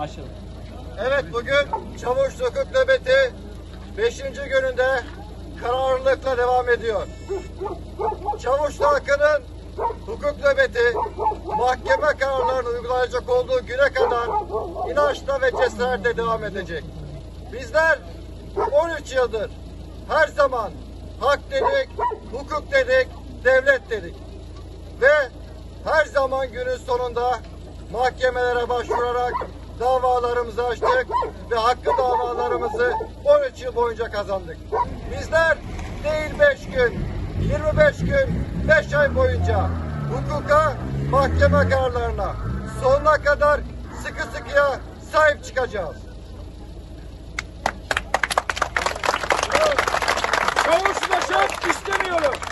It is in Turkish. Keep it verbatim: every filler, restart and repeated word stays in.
Başlayalım. Evet, bugün Çavuş Hukuk Nöbeti beşinci gününde kararlılıkla devam ediyor. Çavuşlu halkının hukuk nöbeti mahkeme kararlarını uygulayacak olduğu güne kadar inançla ve cesaretle devam edecek. Bizler on üç yıldır her zaman hak dedik, hukuk dedik, devlet dedik. Ve her zaman günün sonunda mahkemelere başvurarak davalarımızı açtık ve hakkı davalarımızı on üç yıl boyunca kazandık. Bizler değil beş gün, yirmi beş gün, beş ay boyunca hukuka, mahkeme kararlarına sonuna kadar sıkı sıkıya sahip çıkacağız. Çavuşlaşmak istemiyorum.